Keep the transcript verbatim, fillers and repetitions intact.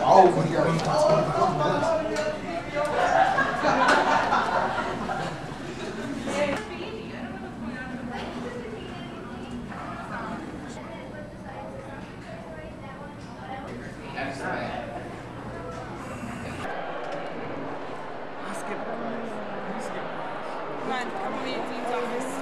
Oh my god. Come on, come with me to the office.